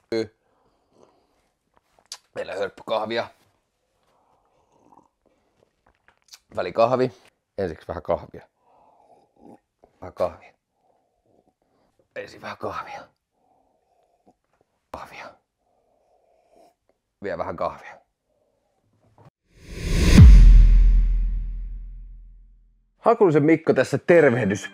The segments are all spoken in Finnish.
Meillä hörppykahvia. Välikahvi. Ensiksi vähän kahvia. Vähän kahvia. Ensin vähän kahvia. Kahvia. Vielä vähän kahvia. Hakulisen Mikko tässä tervehdys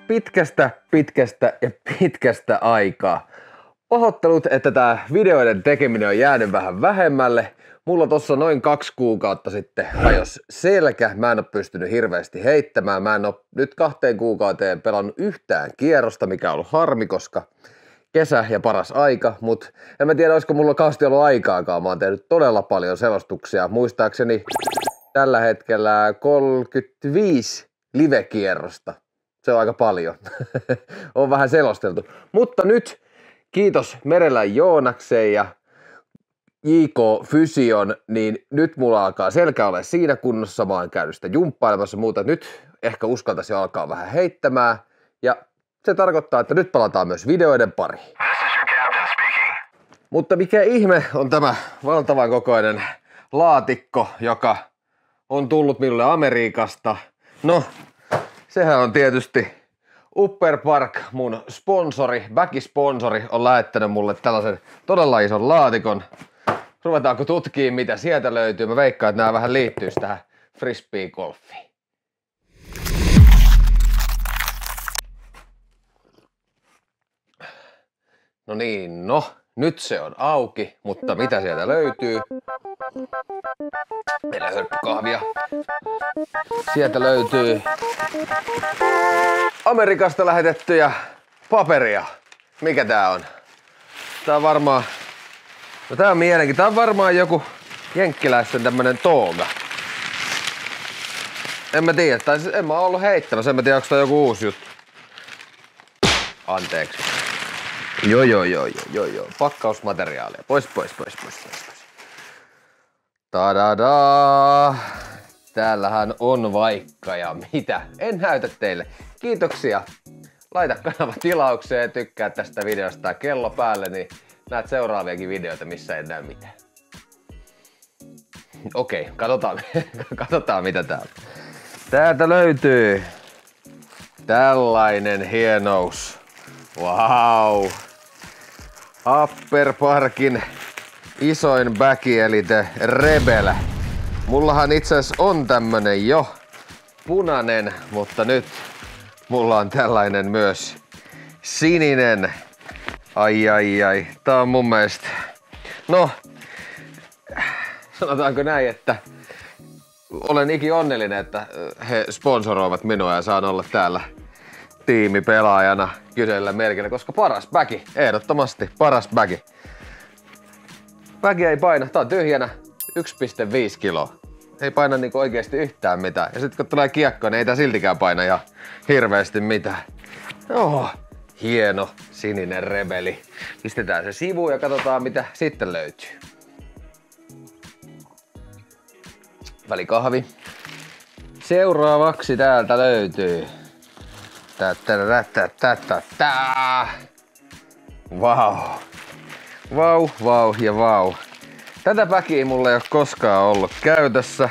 pitkästä aikaa. Pahoittelut, että tää videoiden tekeminen on jäänyt vähän vähemmälle. Mulla tossa noin 2 kuukautta sitten hajos selkä. Mä en oo pystynyt hirveästi heittämään. Mä en oo nyt 2 kuukauteen pelannut yhtään kierrosta, mikä on ollut harmi, koska kesä ja paras aika. Mut en mä tiedä, olisiko mulla kauheasti ollut aikaakaan. Mä oon tehnyt todella paljon selostuksia. Muistaakseni tällä hetkellä 35 live-kierrosta. Se on aika paljon. On vähän selosteltu. Mutta nyt kiitos Merelän Joonaksen ja JK Fysion, niin nyt mulla alkaa selkä ole siinä kunnossa. Mä oon käynyt sitä jumppailemassa muuta. Nyt ehkä uskaltaisin alkaa vähän heittämään. Ja se tarkoittaa, että nyt palataan myös videoiden pariin. Mutta mikä ihme on tämä valtavan kokoinen laatikko, joka on tullut minulle Amerikasta. No, sehän on tietysti Upper Park, mun sponsori, back-sponsori, on lähettänyt mulle tällaisen todella ison laatikon. Ruvetaanko tutkimaan, mitä sieltä löytyy? Mä veikkaan, että nämä vähän liittyis tähän frisbee-golfiin. No niin, nyt se on auki, mutta mitä sieltä löytyy? Meillä hörppykahvia. Sieltä löytyy Amerikasta lähetettyjä paperia. Mikä tää on? Tää on varmaan... No tää on mielenkiintoinen. Tää on varmaan joku jenkkiläisten tämmönen tooga. En mä tiedä, tai en mä oo ollut heittämässä. En mä tiedä, onko tää joku uusi juttu. Anteeksi. Joo. Pakkausmateriaalia. Pois. Tadadaa! Täällähän on vaikka ja mitä. En näytä teille. Kiitoksia. Laita kanava tilaukseen, tykkää tästä videosta ja kello päälle, niin näet seuraaviakin videoita, missä ei näy mitään. Okei, katsotaan mitä täällä. Täältä löytyy tällainen hienous. Wow! Upper Parkin isoin bäki eli The Rebel. Mullahan itse asiassa on tämmönen jo punainen, mutta nyt mulla on tällainen myös sininen. Ai. Tää on mun mielestä... No, sanotaanko näin, että olen onnellinen, että he sponsoroivat minua ja saan olla täällä tiimipelaajana kyseellä merkillä, koska paras bäki, ehdottomasti paras bäki. Bäki ei paina, tää on tyhjänä 1,5 kiloa. Ei paina niinku oikeesti yhtään mitään. Ja sit kun tulee kiekko, niin ei tää siltikään paina ihan hirveästi mitään. Hieno sininen rebeli. Pistetään se sivuun ja katsotaan mitä sitten löytyy. Välikahvi. Seuraavaksi täältä löytyy. Vau. Tätä bäkiä mulla ei ole koskaan ollut käytössä.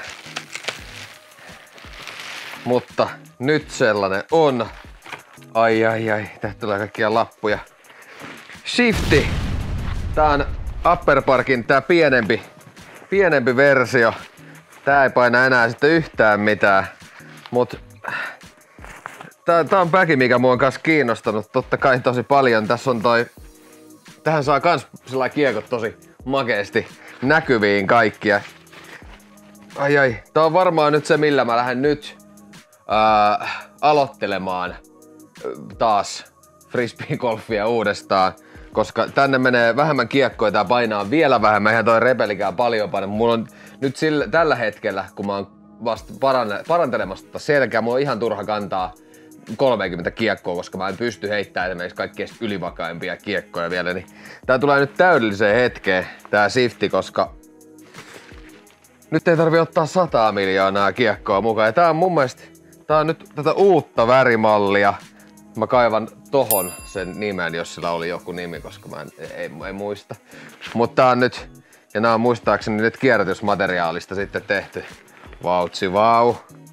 Mutta nyt sellainen on. Ai. Tästä tulee kaikkia lappuja. Shifti. Tää on Upper Parkin tää pienempi versio. Tää ei paina enää sitten yhtään mitään. Mut tää on bäki, mikä mua on kans kiinnostanut totta kai tosi paljon. Tässä on tähän saa kans sillä kiekot tosi makeesti näkyviin kaikkia. Ai. Tää on varmaan nyt se, millä mä lähden nyt aloittelemaan taas frisbee-golfia uudestaan. Koska tänne menee vähemmän kiekkoja, tää painaa vielä vähemmän, eihän toi repelikään paljon paina. Mulla on nyt tällä hetkellä, kun mä oon vasta parantelemassa selkää, mulla on ihan turha kantaa 30 kiekkoa, koska mä en pysty heittämään esimerkiksi kaikkein ylivakaimpia kiekkoja vielä. Niin tää tulee nyt täydelliseen hetkeen, tää shifti, koska nyt ei tarvi ottaa 100 miljoonaa kiekkoa mukaan. Ja tää on mun mielestä, tää on nyt tätä uutta värimallia. Mä kaivan tohon sen nimen, jos sillä oli joku nimi, koska mä en muista. Mutta tää on nyt, ja nää on muistaakseni nyt kierrätysmateriaalista sitten tehty. Vautsi vau.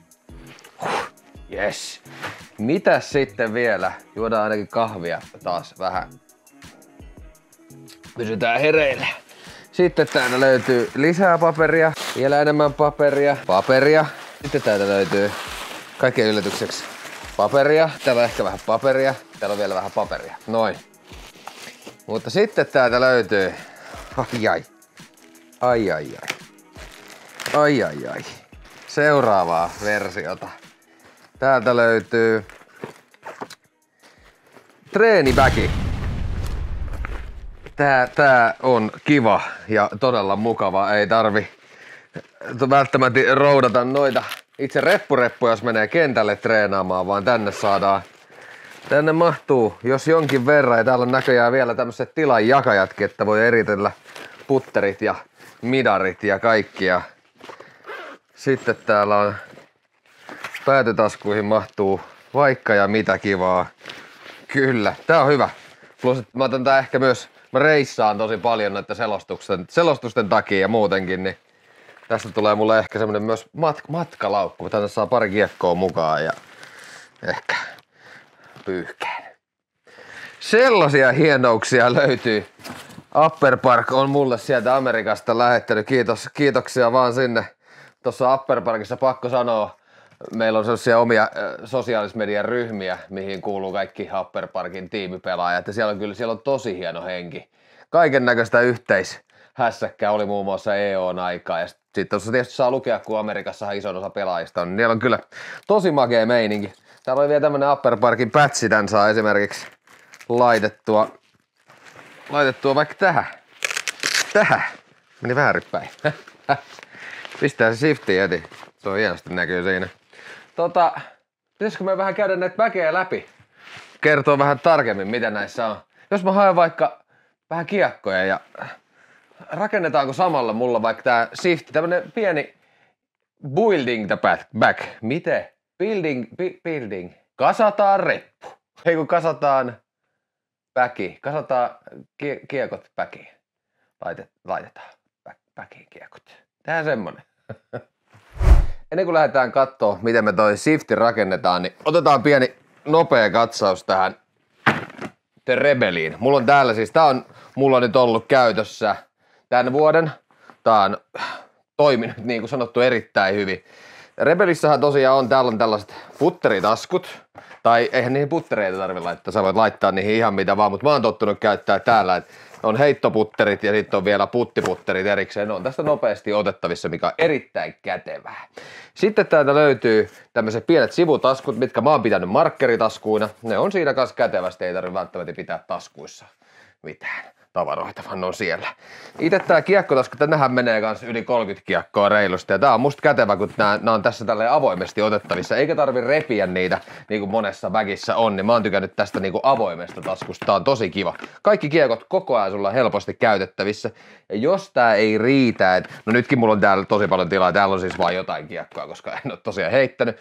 Yes. Mitäs sitten vielä? Juodaan ainakin kahvia taas vähän. Pysytään hereillä. Sitten täältä löytyy lisää paperia, vielä enemmän paperia. Sitten täältä löytyy kaikkien yllätykseksi paperia. Täällä on ehkä vähän paperia. Täällä on vielä vähän paperia. Noin. Mutta sitten täältä löytyy... Ai. Seuraavaa versiota. Täältä löytyy... treeniväki. Tää on kiva ja todella mukava. Ei tarvi välttämättä roudata noita itse reppureppuja, jos menee kentälle treenaamaan, vaan tänne mahtuu, jos jonkin verran, ja täällä on näköjään vielä tämmöiset tilanjakajatkin, että voi eritellä putterit ja midarit ja kaikkia. Sitten täällä on päätytaskuihin mahtuu vaikka ja mitä kivaa. Kyllä, tää on hyvä. Plus, mä otan tää ehkä myös, mä reissaan tosi paljon noiden selostusten takia ja muutenkin, niin tästä tulee mulle ehkä semmonen myös matkalaukku. Tänne saa pari kiekkoa mukaan ja ehkä pyyhkeen. Sellaisia hienouksia löytyy. Upper Park on mulle sieltä Amerikasta lähettänyt. Kiitoksia vaan sinne. Tuossa Upper Parkissa pakko sanoa, meillä on sellaisia omia sosiaalismedian ryhmiä, mihin kuuluu kaikki Upper Parkin tiimipelaajat. Ja siellä on tosi hieno henki. Kaiken näköistä yhteishässäkkää oli muun muassa EO:n aikaa. Ja sitten tuossa tietysti saa lukea, kun Amerikassahan ison osa pelaajista on. Niillä on kyllä tosi makea meininki. Täällä oli vielä tämmönen Upper Parkin pätsi, tän saa esimerkiksi laitettua vaikka tähän. Meni väärinpäin. Pistää se shiftiin heti. Se on hienosti näkyy siinä. Pitäisikö me vähän käydä näitä väkeä läpi? Kertoo vähän tarkemmin, mitä näissä on. Jos mä haen vaikka vähän kiekkoja ja rakennetaanko samalla mulla vaikka tää shifti, tämmönen pieni building the back. Miten? Building. Kasataan reppu. Ei kun kasataan backi. Kasataan kiekot backiin. Laitetaan backiin kiekot. Tehdään semmonen. Ennen kuin lähdetään kattoo, miten me toi shifti rakennetaan, niin otetaan pieni nopea katsaus tähän The Rebeliin. Mulla on täällä siis, tää on mulla nyt ollut käytössä tämän vuoden. Tää on toiminut niin kuin sanottu erittäin hyvin. Rebelissähän tosiaan täällä on tällaiset putteritaskut. Tai eihän niihin puttereita tarvitse laittaa, sä voit laittaa niihin ihan mitä vaan, mutta mä oon tottunut käyttää täällä, että on heittoputterit ja sitten on vielä puttiputterit erikseen. Ne on tästä nopeasti otettavissa, mikä on erittäin kätevää. Sitten täältä löytyy tämmöiset pienet sivutaskut, mitkä mä oon pitänyt markkeritaskuina. Ne on siinä kanssa kätevästi, ei tarvitse välttämättä pitää taskuissa mitään tavaroita, vaan ne on siellä. Itse tää kiekkotasku, tännehän menee kans yli 30 kiekkoa reilusti, ja tää on musta kätevä, kun nää on tässä tälleen avoimesti otettavissa, eikä tarvi repiä niitä, niin kuin monessa väkissä on, niin mä oon tykännyt tästä niin kuin avoimesta taskusta, tää on tosi kiva. Kaikki kiekot koko ajan sulla helposti käytettävissä, ja jos tää ei riitä, no nytkin mulla on täällä tosi paljon tilaa, täällä on siis vain jotain kiekkoa, koska en oo tosiaan heittänyt,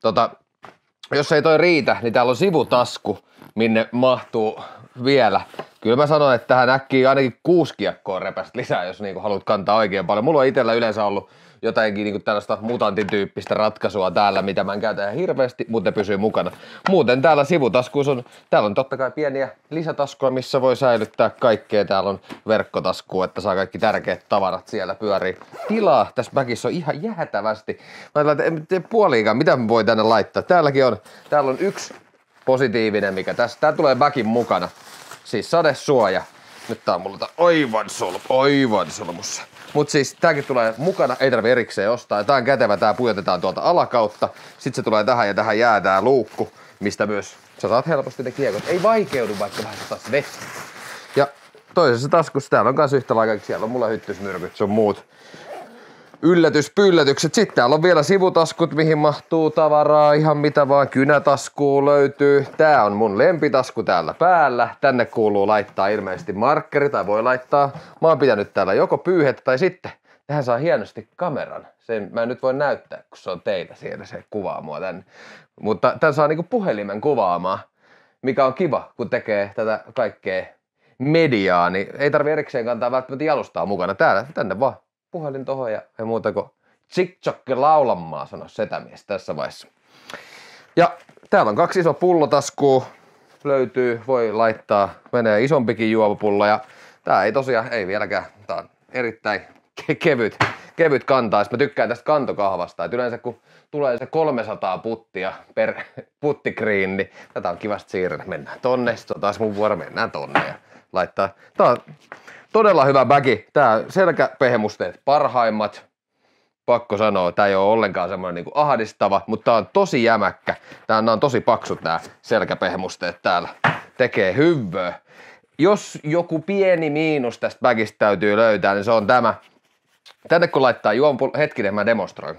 jos ei toi riitä, niin täällä on sivutasku, minne mahtuu vielä. Kyllä mä sanoin, että tähän äkkiä ainakin 6 kiekkoa repästä lisää, jos niinku haluat kantaa oikein paljon. Mulla on itsellä yleensä ollut jotakin niinku tällaista mutantityyppistä ratkaisua täällä, mitä mä en käytä ihan hirveästi, mutta ne pysyy mukana. Muuten täällä sivutaskuissa täällä on totta kai pieniä lisätaskuja, missä voi säilyttää kaikkea. Täällä on verkkotasku, että saa kaikki tärkeät tavarat siellä pyörii. Tilaa tässä backissa on ihan jäätävästi. Mä ajattelin, että en tee puoliikaan, mitä mä voi tänne laittaa. Täällä on yksi positiivinen, mikä tässä, tää tulee backin mukana. Siis sadesuoja. Nyt tää on mulla aivan solmussa. Mut siis tääkin tulee mukana, ei tarvi erikseen ostaa. Tää on kätevä, tää pujotetaan tuolta alakautta. Sitten se tulee tähän ja tähän jää tää luukku, mistä myös sä saat helposti ne kiekot. Ei vaikeudu, vaikka vähän saat vettä. Ja toisessa taskussa täällä on kans yhtä lailla, siellä on mulla hyttysmyrkyt, sun muut yllätyspyllätykset. Sitten täällä on vielä sivutaskut, mihin mahtuu tavaraa, ihan mitä vaan. Kynätaskuun löytyy. Tää on mun lempitasku täällä päällä. Tänne kuuluu laittaa ilmeisesti markkeri tai voi laittaa. Mä oon pitänyt täällä joko pyyhettä tai sitten tähän saa hienosti kameran. Sen mä en nyt voi näyttää, kun se on teitä siellä, se kuvaa mua tänne. Mutta tän saa niinku puhelimen kuvaamaan, mikä on kiva, kun tekee tätä kaikkea mediaa, niin ei tarvi erikseen kantaa välttämättä jalustaa mukana. Tänne vaan puhelin tohon ja ei muuta kuin TikTokki laulamaan, sano setämies tässä vaiheessa. Ja täällä on 2 isoa pullotaskua, löytyy, voi laittaa, menee isompikin juomapullo ja tää ei tosiaan, ei vieläkään, tää on erittäin kevyt kantaa. Mä tykkään tästä kantokahvasta, että yleensä kun tulee se 300 puttia per puttikriin, niin tätä on kivasti siirrellä. Mennään tonne, sit on taas mun vuoro, mennään tonne ja laittaa. Tää on todella hyvä bagi. Tää selkäpehemusteet parhaimmat. Pakko sanoa, tää ei oo ollenkaan semmoinen niinku ahdistava, mutta tää on tosi jämäkkä. Tää on tosi paksut nää selkäpehemusteet täällä. Tekee hyvää. Jos joku pieni miinus tästä bagista täytyy löytää, niin se on tämä. Tänne kun laittaa hetkinen mä demonstroin.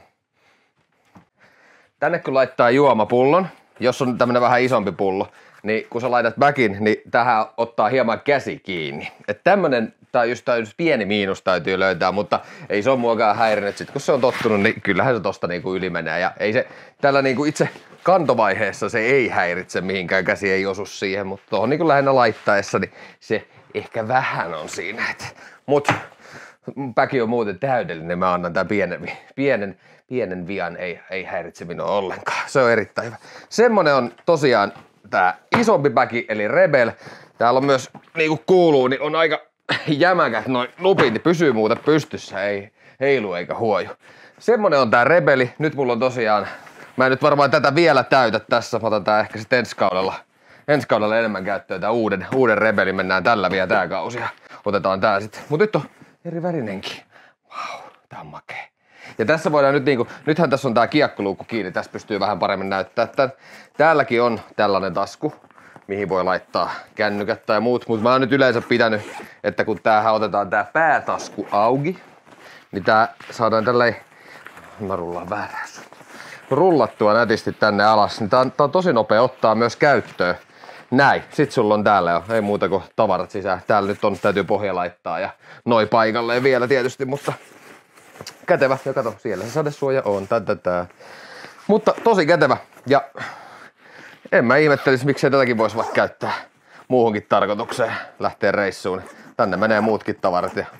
Tänne kun laittaa juomapullon, jos on tämmönen vähän isompi pullo, niin kun sä laitat bagin, niin tähän ottaa hieman käsi kiinni. Että tämmönen, tai just pieni miinus täytyy löytää, mutta ei se ole muakaan häirinyt. Sit kun se on tottunut, niin kyllähän se tosta niinku yli menee. Ja ei se, tällä niinku itse kantovaiheessa se ei häiritse mihinkään, käsi ei osu siihen, mutta tuohon niinku lähinnä laittaessa, niin se ehkä vähän on siinä. Mut bagi on muuten täydellinen, mä annan tän pienen vian, ei häiritse minua ollenkaan. Se on erittäin hyvä. Semmonen on tosiaan tää isompi bagi, eli Rebel. Täällä on myös, niinku kuuluu, niin on aika jämäkät noin lupit, niin pysyy muuten pystyssä, ei heilu eikä huoju. Semmonen on tää Rebeli. Nyt mulla on tosiaan, mä en nyt varmaan tätä vielä täytä tässä, mä otan tää ehkä sit ensi kaudella enemmän käyttöön, tää uuden Rebelin, mennään tällä vielä tää kausi ja otetaan tää sitten. Mut nyt on eri värinenkin. Vau, tää on makee. Ja tässä voidaan nyt niinku, nythän tässä on tää kiekkoluukku kiinni, tässä pystyy vähän paremmin näyttää tän. Täälläkin on tällainen tasku, mihin voi laittaa kännykät tai muut, mutta mä oon nyt yleensä pitänyt, että kun tämähän otetaan tää päätasku auki, niin tää saadaan tälleen, mä rullaan väärään rullattua nätisti tänne alas, niin tää on tosi nopea ottaa myös käyttöön. Näin, sit sulla on täällä jo, ei muuta kuin tavarat sisään. Täällä nyt on, täytyy pohja laittaa ja noi paikalleen vielä tietysti, mutta kätevä. Ja kato, siellä se sadesuoja on, Mutta tosi kätevä ja en mä ihmettelisi, miksei tätäkin voisi vaikka käyttää muuhunkin tarkoitukseen, lähtee reissuun. Tänne menee muutkin tavarat ja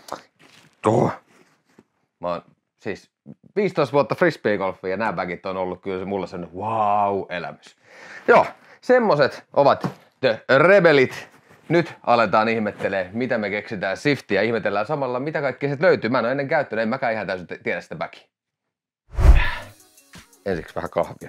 mä oon siis 15 vuotta frisbeegolfia ja nämä bagit on ollut kyllä mulle sellainen wow-elämys. Joo, semmoset ovat The Rebelit. Nyt aletaan ihmettelee, mitä me keksitään Siftiä ja ihmetellään samalla, mitä kaikkea sieltä löytyy. Mä en ole ennen käyttänyt, en mäkään ihan täysin tiedä sitä bagia. Ensiksi vähän kahvia.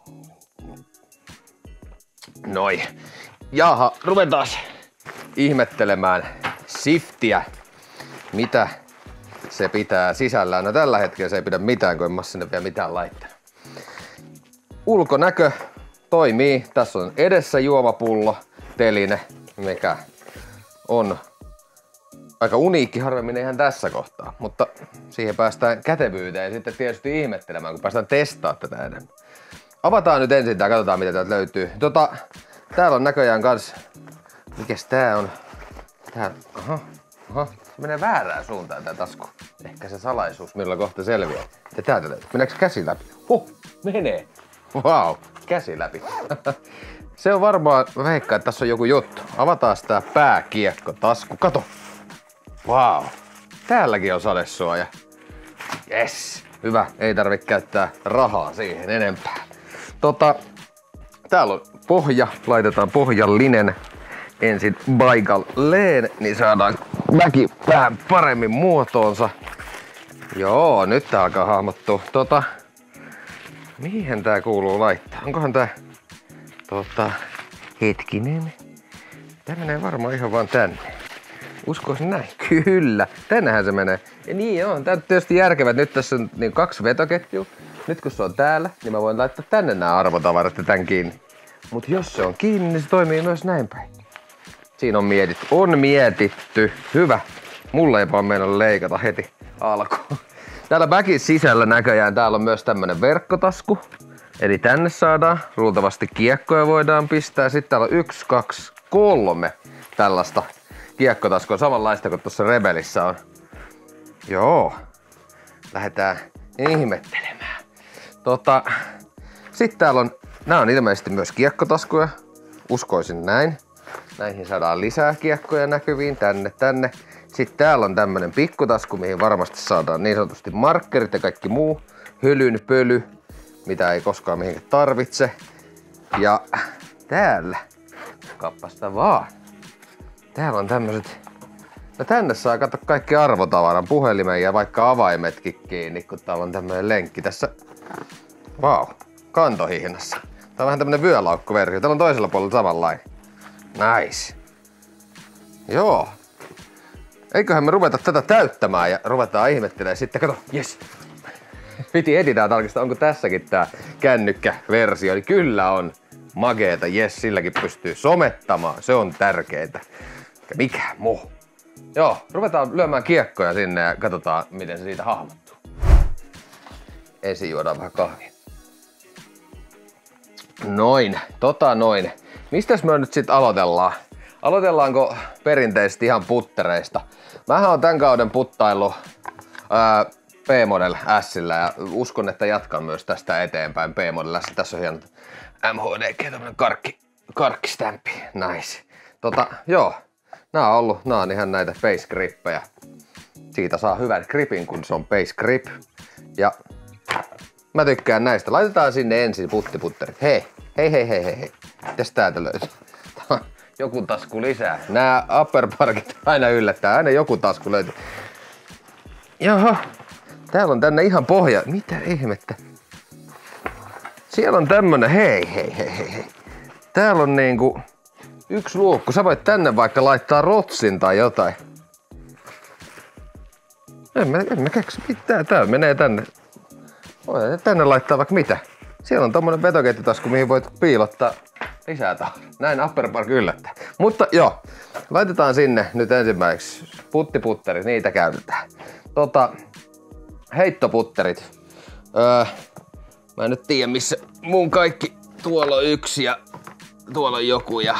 Noi. Jaha, ruvetaan ihmettelemään Siftiä. Mitä se pitää sisällään? No tällä hetkellä se ei pidä mitään, kun en mä sinne vielä mitään laittanut. Ulkonäkö toimii. Tässä on edessä juomapullo, teline, mikä on aika uniikki, harvemmin ihan tässä kohtaa, mutta siihen päästään kätevyyteen ja sitten tietysti ihmettelemään, kun päästään testaamaan tätä enemmän. Avataan nyt ensin tää, katsotaan mitä täältä löytyy. Täällä on näköjään kans, mikäs tää on? Tää, aha, se menee väärään suuntaan tää tasku. Ehkä se salaisuus, millä kohta selviää. Ja täältä löytyy. Meneekö käsi läpi? Menee. Vau, käsi läpi. Se on varmaan, mä veikkaan, että tässä on joku juttu. Avataan tää pääkiekkotasku. Kato. Vau. Täälläkin on sadesuoja. Yes. Hyvä. Ei tarvitse käyttää rahaa siihen enempää. Täällä on pohja. Laitetaan pohjallinen ensin paikalleen, niin saadaan väki vähän paremmin muotoonsa. Joo, nyt tää alkaa hahmottua. Mihin tää kuuluu laittaa? Onkohan tää hetkinen. Tää menee varmaan ihan vaan tänne. Uskoisin näin? Kyllä. Tännehän se menee. Ja niin on. Tää on tietysti järkevää. Nyt tässä on niin 2 vetoketjua. Nyt kun se on täällä, niin mä voin laittaa tänne nämä arvotavarat ja tän kiinni. Mut jos se on kiinni, niin se toimii myös näin päin. Siinä on mietitty. On mietitty. Hyvä. Mulla ei vaan meinaa leikata heti alkuun. Täällä bagin sisällä näköjään täällä on myös tämmönen verkkotasku. Eli tänne saadaan, luultavasti kiekkoja voidaan pistää. Sitten täällä on 1, 2, 3 tällaista kiekkotaskua, samanlaista kuin tuossa Rebelissä on. Joo, lähdetään ihmettelemään. Sitten täällä on, nää on ilmeisesti myös kiekkotaskuja. uskoisin näin. Näihin saadaan lisää kiekkoja näkyviin tänne. Sitten täällä on tämmönen pikkutasku, mihin varmasti saadaan niin sanotusti markkerit ja kaikki muu hölyn pöly, mitä ei koskaan mihinkään tarvitse. Ja täällä, kappasta vaan. Täällä on tämmöset, no tänne saa katsoa kaikki arvotavaran, puhelimen ja vaikka avaimetkin kiinni, kun täällä on tämmönen lenkki tässä. Vau, kantohihnassa. Tää on vähän tämmönen vyölaukkuversio, täällä on toisella puolella samanlainen. Nice. Joo. Eiköhän me ruveta tätä täyttämään ja ruvetaan ihmettelemään sitten, kato, jes. Piti editää tarkistaa, onko tässäkin tää kännykkäversio, niin kyllä on. Mageeta, jes, silläkin pystyy somettamaan, se on tärkeetä. Mikä muu? Joo, ruvetaan lyömään kiekkoja sinne ja katsotaan, miten se siitä hahmottuu. Ensin juodaan vähän kahvia. Noin. Mistäs me nyt sit aloitellaan? Aloitellaanko perinteisesti ihan puttereista? Mähän on tän kauden puttaillut P-Model S:llä ja uskon, että jatkan myös tästä eteenpäin P-Model S. Tässä on hieno MHDG, tämmönen karkkistämpi. Nice. Joo. Nää on ihan näitä base grippejä. Siitä saa hyvän gripin, kun se on base grip. Ja mä tykkään näistä. Laitetaan sinne ensin puttiputterit. Hei. Mitäs täältä löytyy? Joku tasku lisää. Nää upperparkit aina yllättää. Aina joku tasku löytyy. Jaha. Täällä on tänne ihan pohja. Mitä ihmettä? Siellä on tämmönen. Hei. Täällä on niinku yksi luukku. Sä voit tänne vaikka laittaa rotsin tai jotain. En mä keksi mitään. Tää menee tänne. Voi tänne laittaa vaikka mitä. Siellä on tommonen vetoketjutasku, mihin voit piilottaa lisää tavaraa. Näin upperpark yllättää. Mutta joo, laitetaan sinne nyt ensimmäiseksi puttiputterit, niitä käytetään. Heittoputterit. Mä en nyt tiedä missä mun kaikki. Tuolla on yksi ja tuolla on joku ja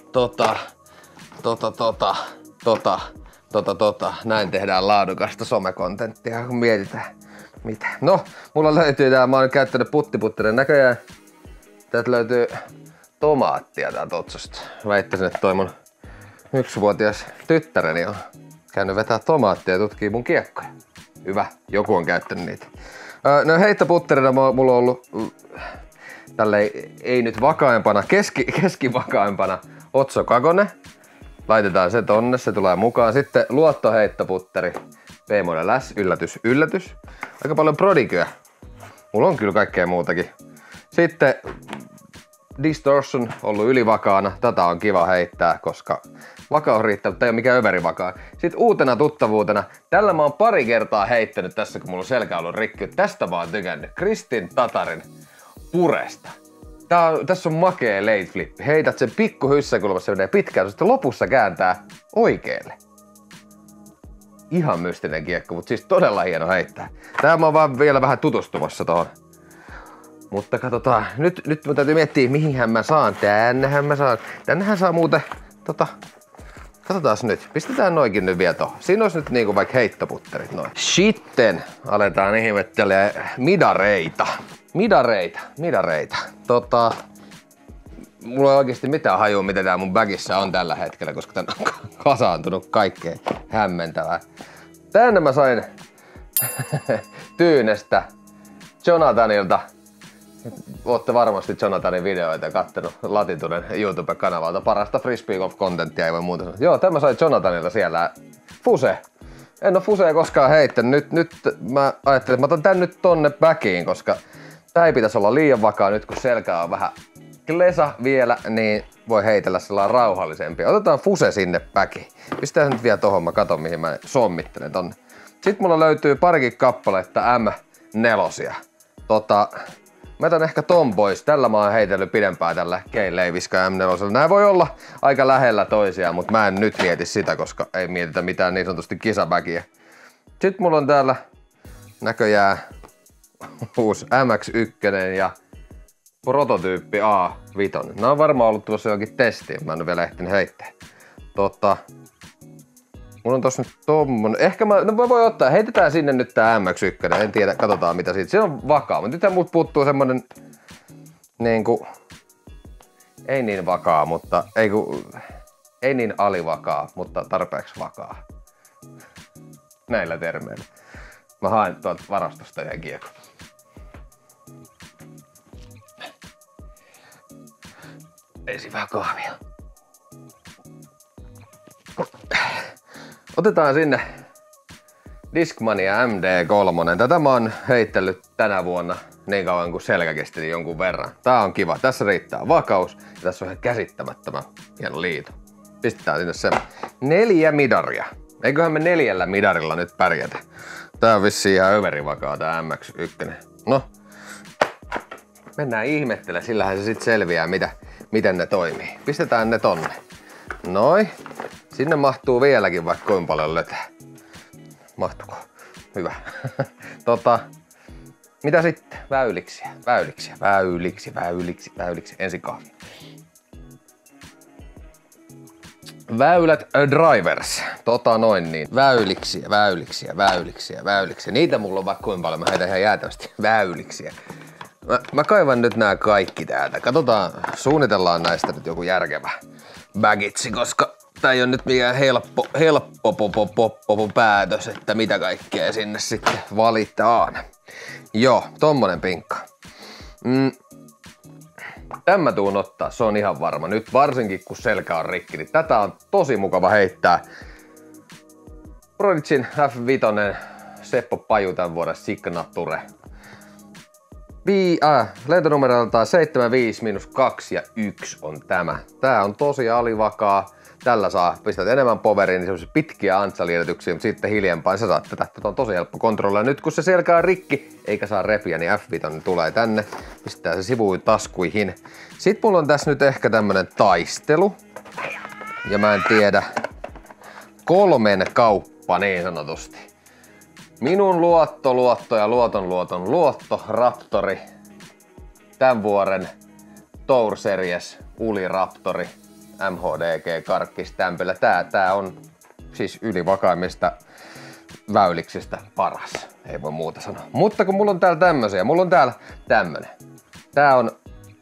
Näin tehdään laadukasta somekontenttia, kun mietitään mitä. No, mulla löytyy tää, mä oon käyttänyt puttiputterin näköjään. Täältä löytyy tomaattia täältä otsasta. Väittäisin, että toi mun 1-vuotias tyttäreni on käynyt vetää tomaattia ja tutkii mun kiekkoja. Hyvä, joku on käyttänyt niitä. No heittoputterina mulla on ollut tälleen ei nyt vakaimpana, keskivakaimpana Otso Kakone. Laitetaan se tonne, se tulee mukaan. Sitten luottoheittoputteri P-Model S, yllätys. Aika paljon prodigyä. Mulla on kyllä kaikkea muutakin. Sitten Distortion ollut ylivakaana. Tätä on kiva heittää, koska vakaus riittää, mutta ei ole mikään överivakaa. Sitten uutena tuttavuutena. Tällä mä oon pari kertaa heittänyt tässä, kun mulla on selkä ollut rikki. Tästä mä oon tykännyt. Kristin Tatarin Puresta. Tässä on makee late flippi. Heität sen pikku hyssäkulmassa, se menee pitkään, sitten lopussa kääntää oikealle. Ihan mystinen kiekko, mutta siis todella hieno heittää. Tää mä oon vaan vielä vähän tutustumassa tohon. Mutta katsotaan, nyt mun täytyy miettiä mihinhän mä saan. Tännehän saa muuten, katsotaas nyt. Pistetään noikin nyt vielä tohon. Siinä olisi nyt niinku vaikka heittoputterit noin. Sitten aletaan ihmettelee midareita. Mulla ei oikeesti mitään hajua, mitä tää mun bagissa on tällä hetkellä, koska tän on kasaantunut kaikkea hämmentävää. Tänne mä sain Tyynestä Jonathanilta. Ootte varmasti Jonathanin videoita kattonut Latituuden YouTube-kanavalta. Parasta frisbee golf-kontenttia, ei voi muuta sanoa. Joo, tämä sain Jonathanilta siellä. Fuse. En oo Fusea koskaan heittänyt. Nyt mä ajattelin, että mä otan tän nyt tonne backiin, koska tää ei pitäisi olla liian vakaa nyt, kun selkä on vähän klesa vielä, niin voi heitellä sellainen rauhallisempi. Otetaan Fuse sinne backiin. Pistetään nyt vielä tohon, mä katon mihin mä sommittelen tonne. Sitten mulla löytyy parikin kappaletta M4. Mä otan ehkä ton pois. Tällä mä oon heitellyt pidempään tällä K-Leiviska M4. Nää voi olla aika lähellä toisiaan, mutta mä en nyt mieti sitä, koska ei mietitä mitään niin sanotusti kisabagia. Sitten mulla on täällä näköjään uusi MX1 ja prototyyppi A5. Nää on varmaan ollut tuossa jonkin testiin, mä en ole vielä ehtinyt heittää. Mulla on tossa nyt tommonen. Ehkä mä voi ottaa, heitetään sinne nyt tää MX1. En tiedä, katsotaan mitä siitä. Se on vakaa, mutta nythän mut puuttuu semmonen niinku ei niin vakaa, mutta ei niin alivakaa, mutta tarpeeksi vakaa. Näillä termeillä. Mä haen tuolta varastosta yhden kiekon. Veisi vähän kahvia. Otetaan sinne Discmania MD3. Tätä mä oon heittellyt tänä vuonna niin kauan kuin selkä kesti jonkun verran. Tää on kiva. Tässä riittää vakaus ja tässä on ihan käsittämättömän hieno liito. Pistetään sinne se 4 midaria. Eiköhän me 4 midarilla nyt pärjätä. Tää on vissiin ihan överivakaa tää MX1. No, mennään ihmettelemään, sillähän se sit selviää miten ne toimii. Pistetään ne tonne. Noin. Sinne mahtuu vieläkin vaikka kuinka paljon lötää. Mahtuuko? Hyvä. Mitä sitten? Väyliksi. Ensin kahvi. Väylät drivers. Noin niin. Väyliksiä. Niitä mulla on vaikka kuinka paljon. Mä heitän ihan jäätävästi. Väyliksiä. Mä kaivan nyt nää kaikki täältä. Katsotaan, suunnitellaan näistä nyt joku järkevä bagitsi, koska tää ei ole nyt mikään helppo päätös, että mitä kaikkea sinne sitten valitaan. Joo, tommonen pinkka. Tän mä tuun ottaa, se on ihan varma. Nyt varsinkin kun selkä on rikki, niin tätä on tosi mukava heittää. Prodigyn F5, Seppo Paju tän vuoden Signature. Lentonumeroltaan 75-2 ja 1 on tämä. Tää on tosi alivakaa. Tällä saa pistät enemmän poveriin, niin semmoisia pitkiä antsaliedätyksiä, mutta sitten hiljempaa sä saat tätä. Tätä on tosi helppo kontrolloida. Nyt kun se selkä on rikki, eikä saa repiä, niin F5 tulee tänne. Pistää se sivuun taskuihin. Sitten mulla on tässä nyt ehkä tämmönen taistelu. Ja mä en tiedä, 3 kauppa niin sanotusti. Minun luotto, Raptori. Tän vuoden Tour Series Uli Raptori. MHDG karkkistämpillä. Tää on siis ylivakaimmista väyliksistä paras. Ei voi muuta sanoa. Mutta kun mulla on täällä tämmösiä. Mulla on täällä tämmönen. Tää on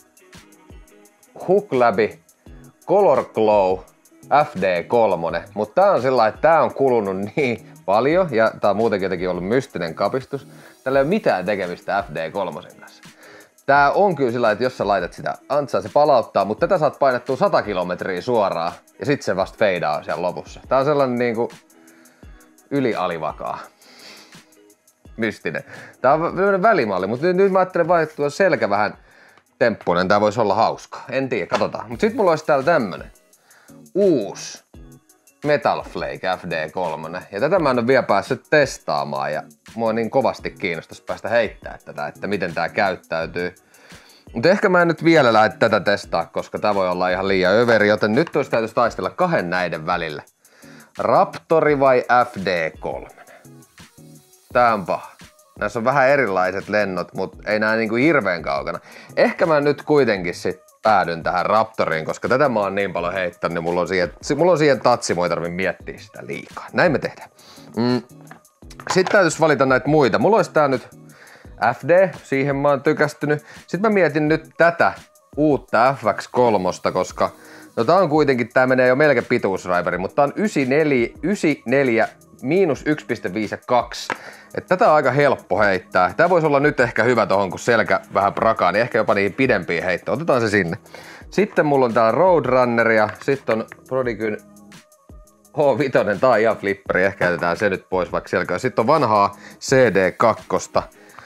Hooklabi Color Glow FD3. Mutta tää on sillä, että tää on kulunut niin paljon. Ja tää on muutenkin jotenkin ollut mystinen kapistus. Tällä ei ole mitään tekemistä FD3 kanssa. Tää on kyllä sillä, että jos sä laitat sitä antsaa, se palauttaa, mutta tätä saat painettua 100 kilometriä suoraan ja sit se vasta feidaa siellä lopussa. Tää on sellainen niinku ylialivakaa. Mystinen. Tää on välimalli, mutta nyt mä ajattelen vaan, että tuo selkä vähän temppunen, tää voisi olla hauska. En tiedä, katsotaan. Mut sit mulla olisi täällä tämmönen uusi Metal Flake FD3. Ja tätä mä en ole vielä päässyt testaamaan ja mua niin kovasti kiinnostaisi päästä heittää tätä, että miten tää käyttäytyy. Mutta ehkä mä en nyt vielä lähde tätä testaa, koska tää voi olla ihan liian överi, joten nyt olisi täytyisi taistella 2 näiden välillä. Raptori vai FD3? Tää on paha. Näissä on vähän erilaiset lennot, mutta ei nää niinku hirveän kaukana. Ehkä mä nyt kuitenkin sit päädyn tähän Raptoriin, koska tätä mä oon niin paljon heittänyt, niin mulla on siihen tatsi, mä ei tarvi miettiä sitä liikaa. Näin me tehdään. Sitten täytyisi valita näitä muita. Mulla olisi tää nyt FD, siihen mä oon tykästynyt. Sitten mä mietin nyt tätä uutta FX3, koska no tää on kuitenkin, tää menee jo melkein pituusraiveri, mutta tää on 94 miinus 1,5 ja 2. Et tätä on aika helppo heittää. Tää voisi olla nyt ehkä hyvä tohon, kun selkä vähän prakaa, niin ehkä jopa niihin pidempiin heittoon. Otetaan se sinne. Sitten mulla on täällä Roadrunner ja sitten on Prodigyn H5, tää on ihan flipperi, ehkä jätetään se nyt pois vaikka selkä. Sitten on vanhaa CD2,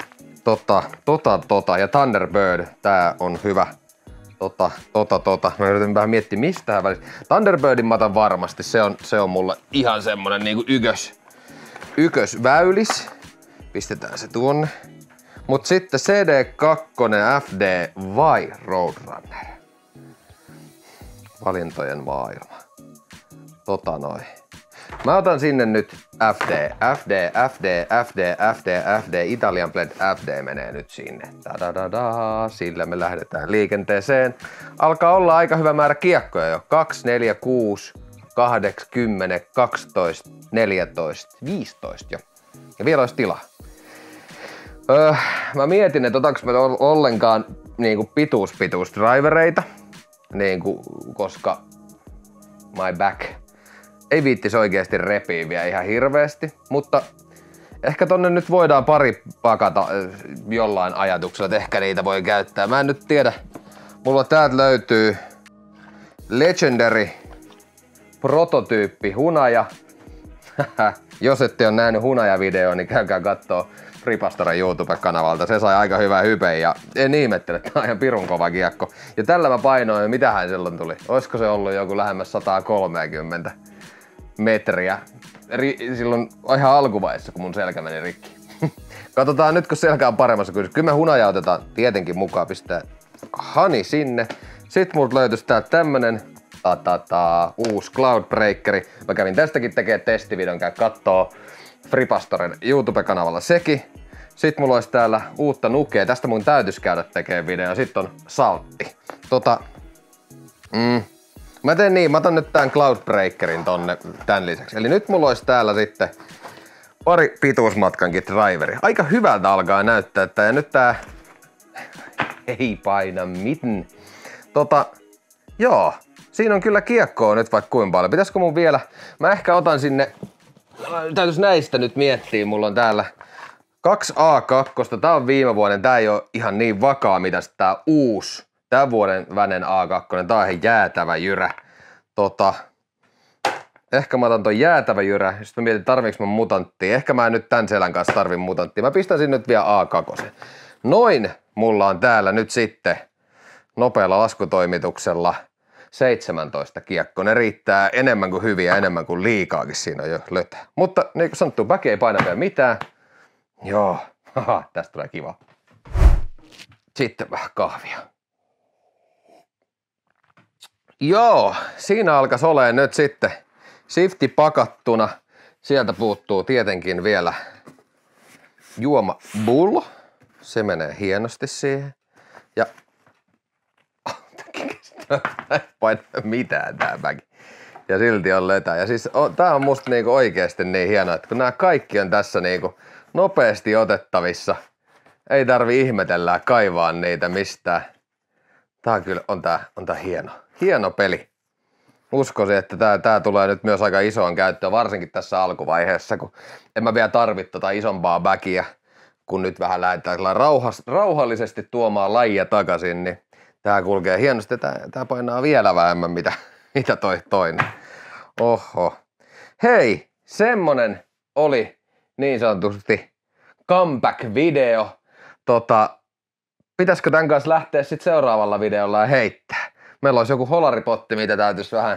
ja Thunderbird, tää on hyvä. Mä yritän vähän miettiä mistä tähän välissä. Thunderbirdin mä otan varmasti, se on mulla ihan semmonen niinku ykkösväylis. Pistetään se tuonne. Mut sitten CD2, FD vai Roadrunner? Valintojen maailma. Mä otan sinne nyt FD, Italian Blend FD menee nyt sinne. Sillä me lähdetään liikenteeseen. Alkaa olla aika hyvä määrä kiekkoja jo. 2, 4, 6, 8, 10, 12, 14, 15 jo. Ja vielä olisi tilaa. Mä mietin, että otanko mä ollenkaan niinku pituusdrivereita. niinku, koska my back ei viittis oikeesti repiä vielä ihan hirveesti, mutta ehkä tonne nyt voidaan pari pakata jollain ajatuksella, että ehkä niitä voi käyttää. Mä en nyt tiedä. Mulla täältä löytyy Legendary prototyyppi hunaja. Jos ette ole nähnyt hunaja-videoa, niin käykää kattoo Fripastoren YouTube-kanavalta. Se sai aika hyvää hypeä ja en ihmettele, että tää on ihan pirun kova kiekko. Ja tällä mä painoin, mitähän silloin tuli? Oisko se ollut joku lähemmäs 130 metriä? Silloon ihan alkuvaiheessa, kun mun selkä meni rikki. Katsotaan nyt, kun selkä on paremmassa kuin kyllä me hunaja otetaan tietenkin mukaan, pistää hani sinne. Sitten multa löytyisi tää tämmönen uusi Cloudbreakeri. Mä kävin tästäkin tekemään testivideon, käy kattoo Fripastoren YouTube-kanavalla sekin. Sitten mulla olisi täällä uutta nukea, tästä mun täytyisi käydä tekemään video. Sitten on saltti. Mä teen niin, mä otan nyt tän Cloudbreakerin tonne tän lisäksi. Eli nyt mulla olisi täällä sitten pari pituusmatkankin driveri. Aika hyvältä alkaa näyttää tää, ja nyt tää ei paina mitään. Joo, siinä on kyllä kiekkoa nyt vaikka kuinka paljon. Pitäisikö mun vielä, mä ehkä otan sinne, täytyis näistä nyt miettiä, mulla on täällä 2A2, tää on viime vuoden, tää ei oo ihan niin vakaa mitä tää uusi. Tämän vuoden vänen A2, tää on ihan jäätävä jyrä. Ehkä mä otan ton jäätävä jyrä, sit mä mietin tarviiks mä mutanttia. Ehkä mä nyt tän selän kanssa tarvin mutanttia. Mä pistän sinne nyt vielä A2. Noin mulla on täällä nyt sitten nopealla laskutoimituksella 17 kiekko. Ne riittää enemmän kuin hyviä, enemmän kuin liikaakin siinä on jo lötä. Mutta niin kuin sanottu, väki ei paina vielä mitään. Joo, haha, tästä tulee kiva. Sitten vähän kahvia. Joo, siinä alkaisi olemaan nyt sitten shifti pakattuna. Sieltä puuttuu tietenkin vielä juoma bull. Se menee hienosti siihen. Ja ei paina mitään tää väki. Ja silti on lötä. Ja siis tää on musta niinku oikeesti niin hienoa, että kun nämä kaikki on tässä niinku nopeasti otettavissa. Ei tarvi ihmetellä kaivaa niitä mistään. Tää kyllä on tää hieno. Hieno peli. Uskoisin, että tää tulee nyt myös aika isoon käyttöön, varsinkin tässä alkuvaiheessa, kun en mä vielä tarvitse tota isompaa backia, kun nyt vähän lähdetään rauhallisesti tuomaan lajia takaisin, niin tää kulkee hienosti. Tää painaa vielä vähemmän mitä toi toinen. Oho. Hei, semmonen oli niin sanotusti comeback-video. Pitäisikö tän kanssa lähteä sit seuraavalla videolla ja heittää? Meillä olisi joku holaripotti, mitä täytyisi vähän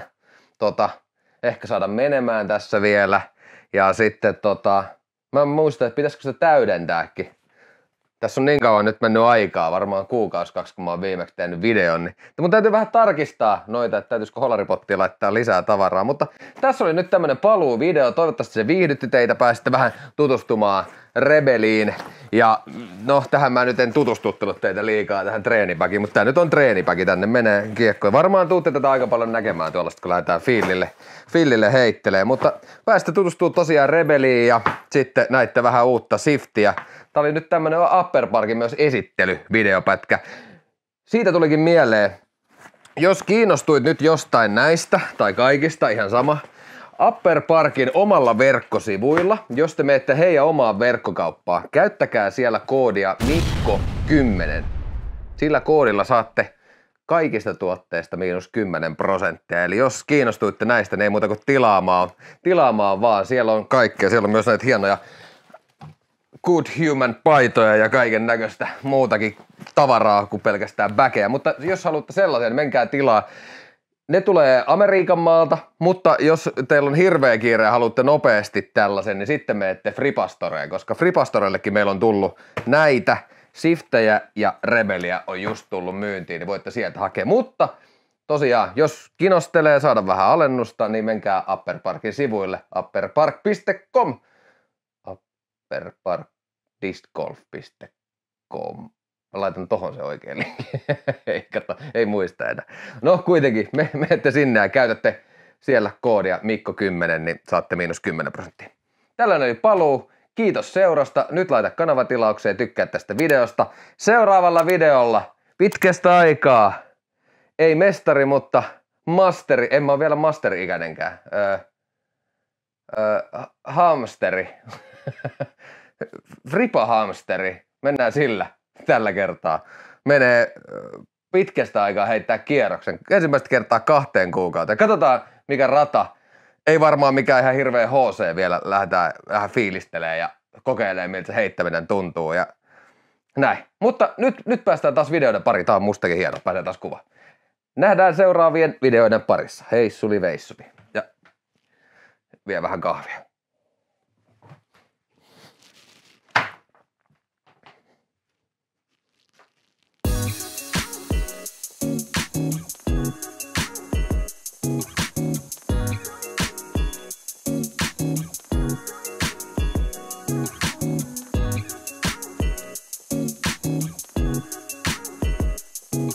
ehkä saada menemään tässä vielä. Ja sitten mä muistan, että pitäisikö se täydentääkin. Tässä on niin kauan nyt mennyt aikaa, varmaan kuukausi kaksi, kun mä oon viimeksi tehnyt videon. Niin mun täytyy vähän tarkistaa noita, että täytyisikö holaripottia laittaa lisää tavaraa. Mutta tässä oli nyt tämmönen paluu-video. Toivottavasti se viihdytti teitä. Pääsitte vähän tutustumaan Rebeliin. Ja no, tähän mä nyt en tutustuttanut teitä liikaa tähän treenipäkiin, mutta tää nyt on treenipäki, tänne menee kiekkoja. Varmaan tuutte tätä aika paljon näkemään tuollaista, kun lähdetään fiillille heittelee. Mutta pääsitte tutustua tosiaan Rebeliin ja sitten näitte vähän uutta shiftiä. Tää oli nyt tämmönen Upper Parkin myös esittelyvideopätkä. Siitä tulikin mieleen, jos kiinnostuit nyt jostain näistä tai kaikista, ihan sama, Upper Parkin omalla verkkosivuilla, jos te menette heidän omaan verkkokauppaan, käyttäkää siellä koodia Mikko10. Sillä koodilla saatte kaikista tuotteista -10%. Eli jos kiinnostuitte näistä, niin ei muuta kuin tilaamaan vaan. Siellä on kaikkea, siellä on myös näitä hienoja Good Human paitoja ja kaiken näköistä muutakin tavaraa kuin pelkästään väkeä. Mutta jos haluatte sellaisia, niin menkää tilaa. Ne tulee Amerikan maalta, mutta jos teillä on hirveä kiire ja haluatte nopeasti tällaisen, niin sitten menette Fripastoreen, koska Fripastorellekin meillä on tullut näitä shiftejä ja Rebelia on just tullut myyntiin, niin voitte sieltä hakea. Mutta tosiaan, jos kiinnostelee saada vähän alennusta, niin menkää Upper Parkin sivuille, upperpark.com, upperparkdiscgolf.com. Mä laitan tohon se oikein linkki. ei muista enää. No kuitenkin, menette sinne ja käytätte siellä koodia Mikko10, niin saatte -10%. Tällainen oli paluu. Kiitos seurasta. Nyt laita kanavatilaukseen ja tykkää tästä videosta. Seuraavalla videolla pitkästä aikaa Ei mestari, mutta masteri. En mä ole vielä masteri-ikäinenkään. Hamsteri. Fripa-hamsteri. Mennään sillä tällä kertaa. Menee pitkästä aikaa heittää kierroksen. Ensimmäistä kertaa 2 kuukauteen. Katsotaan mikä rata. Ei varmaan mikään ihan hirveä HC vielä. Lähdetään vähän fiilistelemään ja kokeilemaan miltä se heittäminen tuntuu. Ja näin. Mutta nyt päästään taas videoiden pariin. Tää on mustakin hieno. Pääsee taas kuva. Nähdään seuraavien videoiden parissa. Hei suli veissuli. Ja vie vähän kahvia.